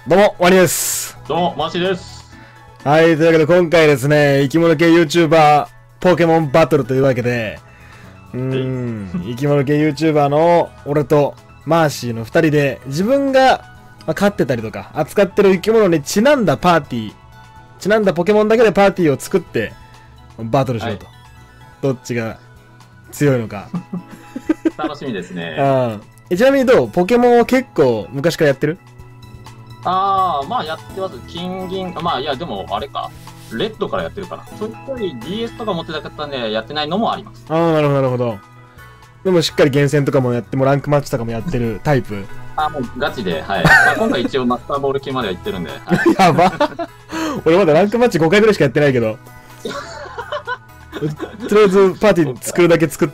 どうも、ワニです。 どうも、マーシーです。 はい、というわけで今回ですね、生き物系 YouTuber ポケモンバトルというわけで、生き物系 YouTuber の俺とマーシーの2人で、自分が飼ってたりとか、扱ってる生き物にちなんだパーティー、ちなんだポケモンだけでパーティーを作って、バトルしようと。はい、どっちが強いのか。 楽しみですね。 ちなみにどう？ポケモンを結構昔からやってる？ まあやってます。金銀、いや、でもあれか。レッドからやってるかな。ちょっと DS とか持ってなかったんで、やってないのもあります。 なるほど、なるほど。でもしっかり厳選とかもやって、もランクマッチとかもやってるタイプ。 もうガチで、はい。今回一応マスターボール級までは行ってるんで。はい、 やば。俺まだランクマッチ5回ぐらいしかやってないけど。とりあえずパーティー作るだけ作って、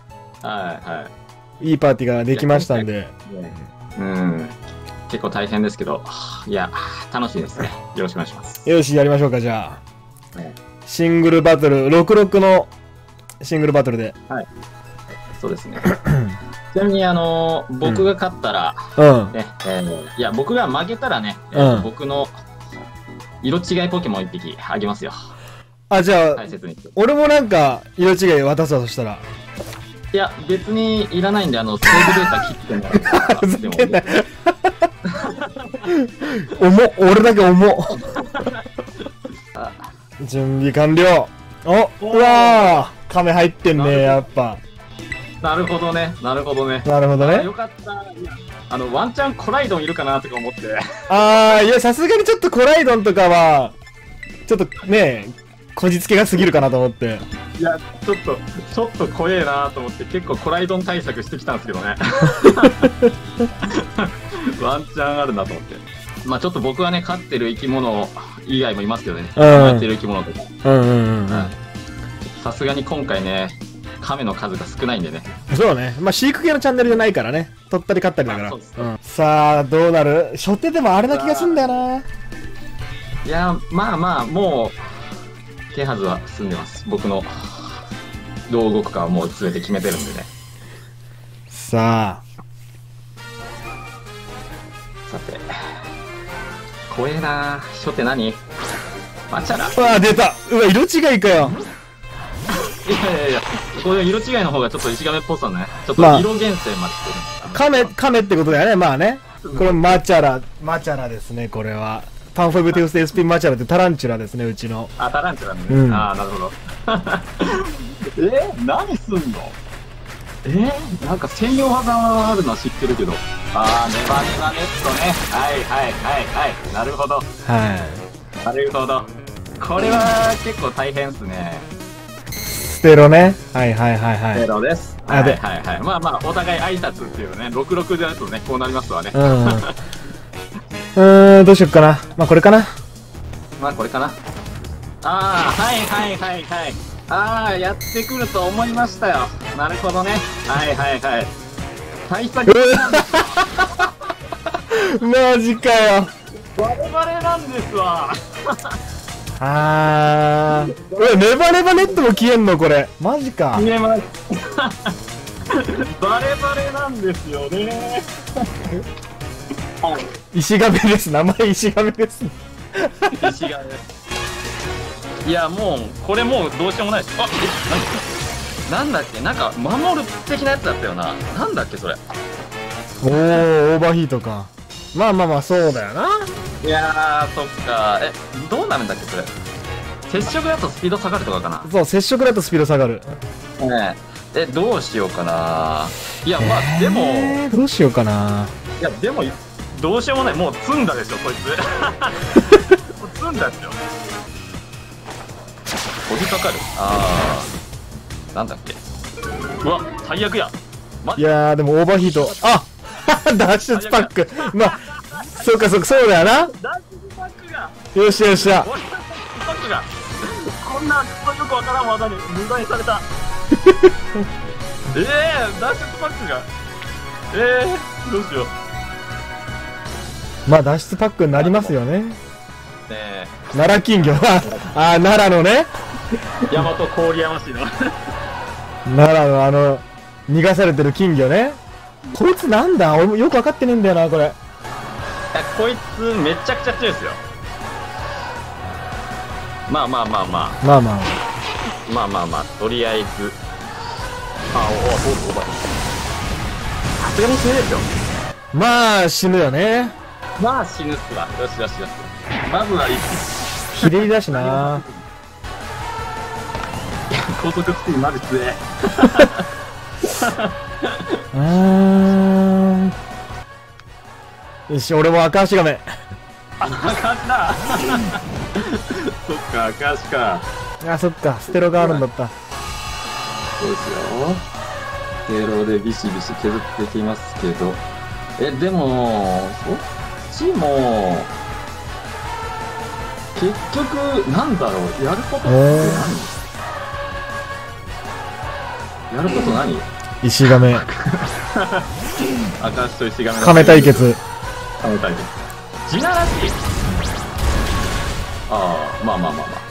いいパーティーができましたんで。 結構大変ですけど、いや、楽しいですね。よろしくお願いします。 よし、やりましょうか、じゃあ。シングルバトル、66のシングルバトルで。 はい。そうですね。ちなみに、僕が勝ったら、いや、僕が負けたらね、僕の色違いポケモン1匹あげますよ。 じゃあ、俺もなんか、色違い渡すわ、そしたら。 いや、別にいらないんで、セーブデータ切ってもらって。 俺だけ重っ。準備完了。うわー、亀入ってんね、やっぱ。 なるほどね、なるほどね。 なるほどね。 よかった。ワンチャンコライドンいるかなとか思って。 いや、さすがにちょっとコライドンとかは、ちょっとね、こじつけが過ぎるかなと思って。 いや、ちょっと怖えなと思って、結構コライドン対策してきたんですけどね。ワンチャンあるなと思って。ちょっと僕はね、飼ってる生き物以外もいますけどね。飼ってる生き物とか。さすがに今回ね、亀の数が少ないんでね。 そうね。飼育系のチャンネルじゃないからね。取ったり飼ったりだから。さあ、どうなる？初手でもあれな気がすんだよな。 いや、もう、手はずは済んでます。僕の、どう動くかはもう全て決めてるんでね。 さて、怖えな。初手何？マチャラ。 出た。色違いかよ。 いや、これ色違いの方がちょっと石亀っぽさね。ちょっと色厳選までしてる。亀ってことだよね、まあね。これマチャラですね、これは。パンフォイブテウステイスピンマチャラってタランチュラですね、うちの。 タランチュラね。なるほど。何すんの？なんか専用技あるのは知ってるけど。ネバネバネットね。はい。なるほど。なるほど。これは結構大変っすね。 ステロね。はい。 ステロです。はい。お互い挨拶っていうね、66だとね、こうなりますわね。 どうしよっかな。これかな。 これかな。はい。やってくると思いましたよ。なるほどね。はい。対策マジかよ。 バレバレなんですわ。 ネバネバネットも消えんのこれ。マジか。 消えます。バレバレなんですよね。 石亀です。名前石亀です。 石亀です。いや、もうこれもうどうしようもないです。なんだっけ、なんか守る的なやつだったよな。なんだっけそれ。 オーバーヒートか。そうだよな。 いやそっか。どうなるんだっけそれ。接触だとスピード下がるとかかな。 そう、接触だとスピード下がる。 どうしようかな。いや、でもどうしようかな。 いや、でもどうしようもない。もう積んだでしょこいつ。もう積んだでしょ。飛びかかる。なんだっけ。うわ、最悪や。 いやー、でもオーバーヒート。脱出パック。そうか、そうだよな。 脱出パックが。 よっしゃ。 脱出パックが。こんなよくわからん技に無駄にされた。脱出パックが。どうしよう。 脱出パックになりますよね。奈良金魚。奈良のね。 大和郡山市の。 奈良の逃がされてる金魚ね。こいつなんだ？俺もよく分かってねえんだよな、これ。 こいつめちゃくちゃ強いですよ。まあ、とりあえず。さすがに死ぬでしょ。 まあ、死ぬよね。 まあ死ぬっすわ。よし。まずはひねりだしな。 高速スピンマジ強え。 よし、俺も赤足ガメ。 赤足だ。そっか、赤足か。 あ、そっか、ステロがあるんだった。 そうですよ。ステロでビシビシ削っていきますけど。でも、そっちも、結局、なんだろう、やることって何？やること何？ 石亀。 赤足と石亀。 亀対決。 亀対決。地ならしい。まあ。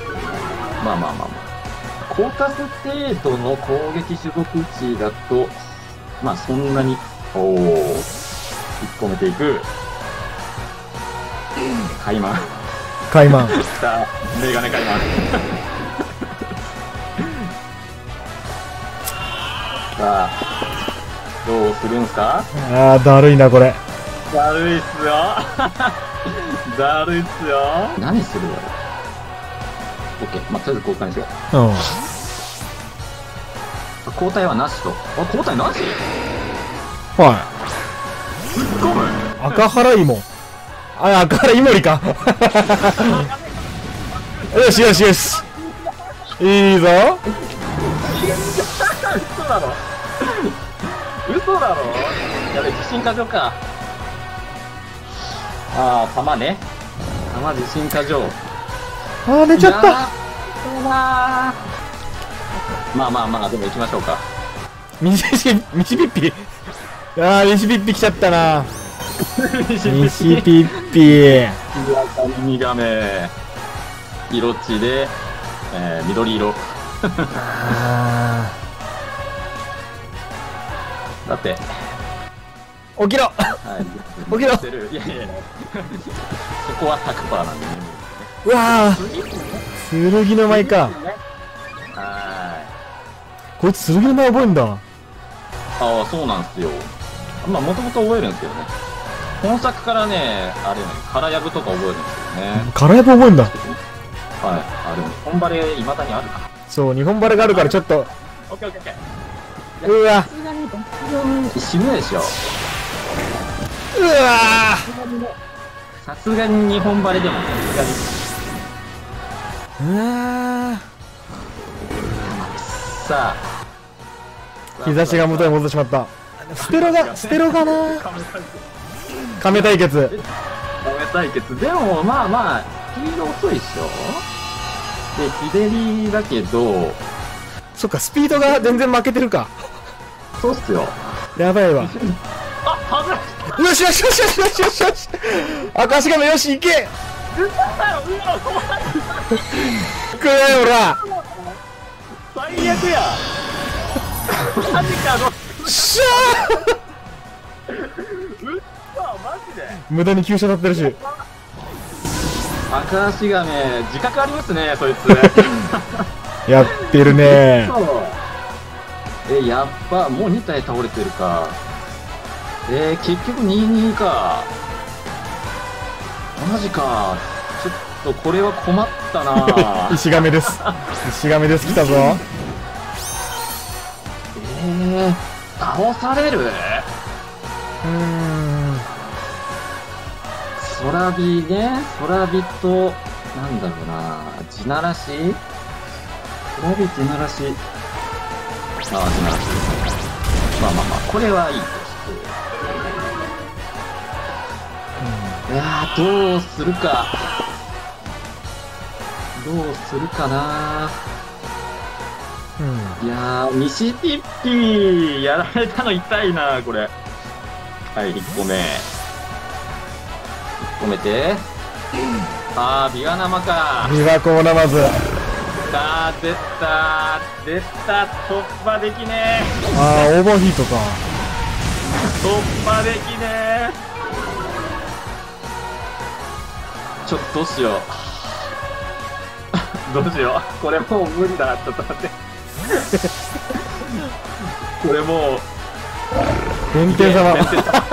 コータス程度の攻撃種族値だと、まあそんなに、引っ込めていく。カイマン。さあ、メガネカイマン。さあ、どうするんすか？ だるいな、これ。 だるいっすよ。何するだろう。OK。まあ、とりあえず交換しよう。交代はなしと。交代なし？ はい。 突っ込む？ 赤原芋。赤原イモリか。よし。いいぞ。嘘だろ。やべ、自信過剰か。弾ね。弾自信過剰。 寝ちゃった。 まあ、でも行きましょうか。 ミシピッピ。ミシピッピ来ちゃったな。ミシピッピ。 ウミガメ。色地で、緑色。だって。 起きろ。起きろ。 いや。そこは100%なんでね。 うわぁ、剣の舞か。こいつ剣の舞覚えんだ。 そうなんすよ。まあ、もともと覚えるんですけどね。本作からね、空やぶとか覚えるんですよね。 空やぶ覚えんだ。 はい。でも、日本バレ未だにあるか。 そう、日本バレがあるからちょっと。 オッケー。 うわ。 死ぬでしょ。 うわさすがに日本バレでもさすがに。さあ、 日差しが元に戻ってしまった。ステロがな。亀対決。 でもまあスピード遅いっしょ。で左だけど、 そっか、スピードが全然負けてるか。 そうっすよ。 やばいわ。 外れよし。赤足亀、よし、行け。くれよ、ほら。 最悪や。マジか。 しゃー。 マジで無駄に急所立ってるし。 赤足亀、自覚ありますね、そいつ。 やってるね。 やっぱもう2体倒れてるか。結局2-2か。マジか。ちょっとこれは困ったな。 石亀です。石亀です。来たぞ。 倒される？空火ね。空火と、なんだろうな。地ならし？空火、地ならし。地ならし。まあ、これはいいとして。どうするか。な。いやー、ミシピッピーやられたの痛いな、これ。はい、1個目。1個目て。ビワ生か。 ビワコーナマズ。 出た、突破できねオーバーヒートか。 突破できねちょっとどうしよう。どうしよう。これもう無理だな。ちょっと待って。これもう。 弁天様。うわ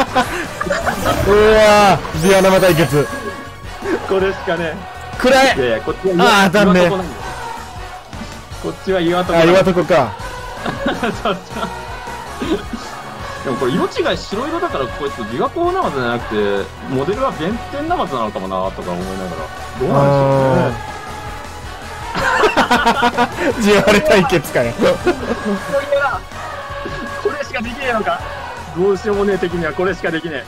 ー、ディア生対決。 これしかね。 暗い。 いやいや、こっちはああ、当たんね。 こっちは岩床。 あ、岩床か。 でもこれ色違い白色だからこいつ琵琶湖ナマズじゃなくてモデルは弁天ナマズなのかもなとか思いながらどうなんでしょうね。 地割れ対決かよ。 これしかできねえのか。どうしようもねえ的にはこれしかできね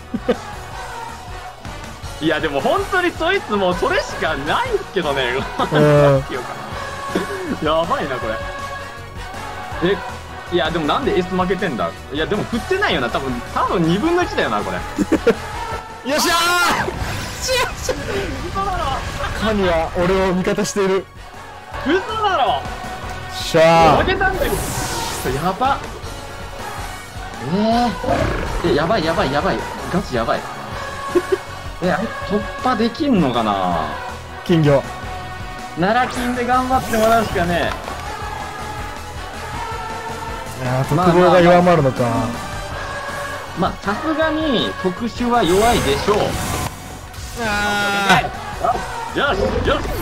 え。いやでも本当にそいつもうそれしかないんですけどね。やばいなこれ。いやでもなんで S 負けてんだ。いやでも振ってないよな。多分2分の1だよなこれ。 よっしゃー。神は俺を味方している。 嘘だろ。 しゃー。 負けたんだよ。やば。やばいやばいやばい。ガチやばい。突破できんのかな。 金魚。 奈良金で頑張ってもらうしかねえ。いや特防が弱まるのか。 まあさすがに特殊は弱いでしょう。 ああ、よしよし。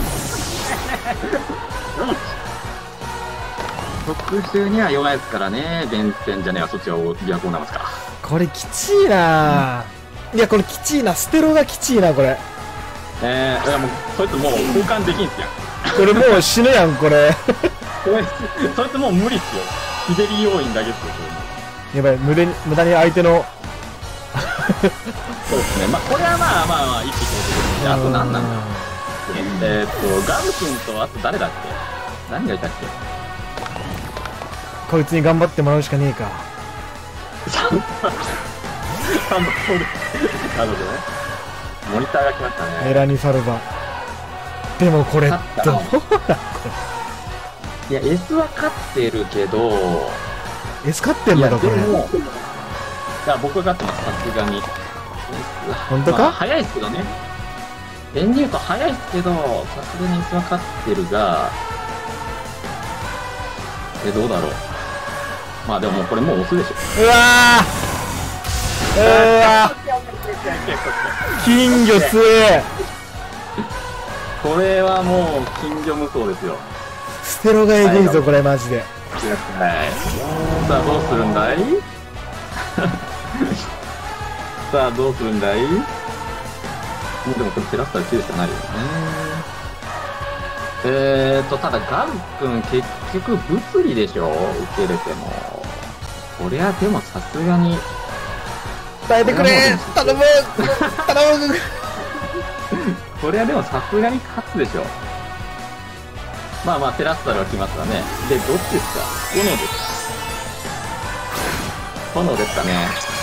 特殊には弱いですからね。弁天じゃねえわ。そっちは琵琶湖ナマズか。 これきちいな。いやこれきちいな。ステロがきちいなこれ。 いやもうそいつもう交換できんすやん。 これもう死ぬやんこれ。 そいつもう無理っすよ。日照り要因だけっすよ。 やばい、無駄に相手の。 そうですね。まあこれはまあ一匹で。あと何なんだ。ガム君とあと誰だっけ。何がいたっけ。 こいつに頑張ってもらうしかねえか。 なるほどね。モニターが来ましたね。 エラニサルバ。でもこれどうだこれ。いや S は勝ってるけど S 勝ってんのかこれ。いや僕は勝ってます。さすがに。 本当か。 早いっすけどね。練乳と早いっすけどさすがに S は勝ってるがどうだろう。まあでももうこれもう押すでしょ。 うわー金魚強え。 これはもう金魚無双ですよ。 ステロがえぐいぞこれマジで。 はい。さあどうするんだい。さあどうするんだい。もうでもこれテラスター9しかないよね。ただガル君結局物理でしょ。受けれてもこりゃでもさすがに耐えてくれ。頼む頼む。 これはでもさすがに勝つでしょ。まあテラスタルは来ますわね。でどっちですか。炎です。炎ですかね。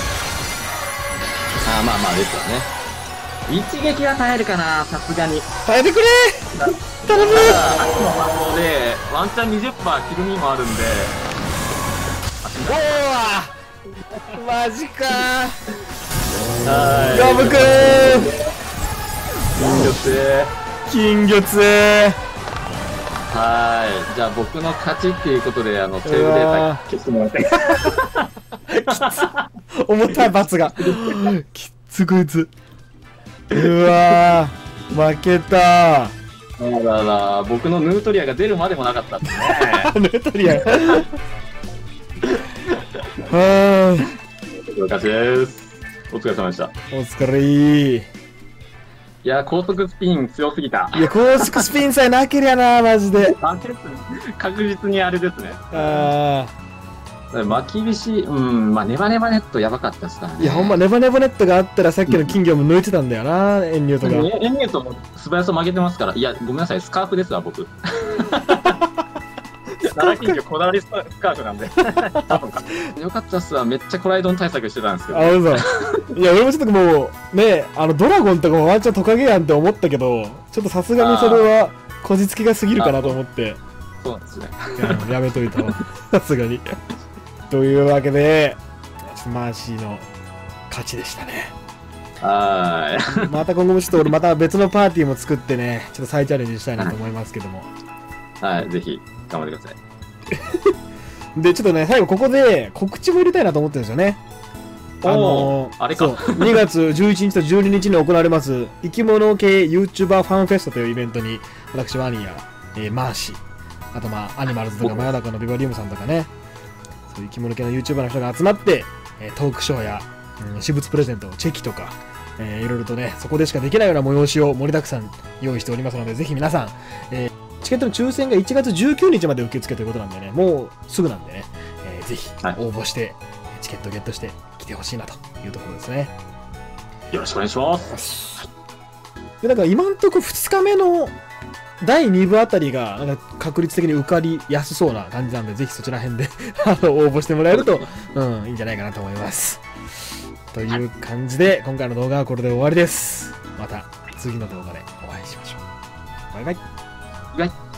まあですよね。一撃は耐えるかな。さすがに耐えてくれ。頼む。 秋の魔法でワンチャン 20% キルミもあるんで。 おおマジかー。 ガムくん金魚つえ。 金魚つえ。 じゃあ僕の勝ちっていうことでセーブデータ消してもらって。 重たい罰がきつこいつ。うわー負けた。 あらら僕のヌートリアが出るまでもなかったっすね。 ヌートリア。 勝ちです。お疲れ様でした。 お疲れー。 いや高速スピン強すぎた。 いや高速スピンさえなけりゃなマジで。 確実にあれですね。巻き菱まあネバネバネットやばかったっすからね。 いやほんまネバネバネットがあったらさっきの金魚も抜いてたんだよな。エンニューとかエンニューとも素早さ負けてますから。いやごめんなさいスカーフですわ僕。奈良金魚こだわりスカーフなんで。よかったっすわ。めっちゃコライドン対策してたんですけど。 嘘。いや俺もちょっともうねドラゴンとかもワンチャントカゲやんって思ったけどちょっとさすがにそれはこじつきが過ぎるかなと思って。 そうなんですね。 やめといたわさすがに。というわけでマーシーの勝ちでしたね。 また今後もちょっと俺また別のパーティーも作ってね、ちょっと再チャレンジしたいなと思いますけども。 はい、ぜひ頑張ってください。で、ちょっとね、最後ここで告知も入れたいなと思ってるんですよね。 あれか。 2月11日と12日に行われます、生き物系 YouTuber ファンフェストというイベントに、私、ワニや、マーシー、あとアニマルズとか、真夜中のビバリウムさんとかね、そういう生き物系の YouTuber の人が集まって、トークショーや、私物プレゼント、チェキとか、いろいろとね、そこでしかできないような催しを盛りだくさん用意しておりますので、ぜひ皆さん、チケットの抽選が1月19日まで受付ということなんでね、もうすぐなんでね、ぜひ応募して、チケットゲットして来てほしいなというところですね。 よろしくお願いします。 で、だから今んとこ2日目の第2部あたりがなんか確率的に受かりやすそうな感じなんで、ぜひそちら辺で応募してもらえると、いいんじゃないかなと思います。という感じで、今回の動画はこれで終わりです。また次の動画でお会いしましょう。バイバイ。 バイバイ。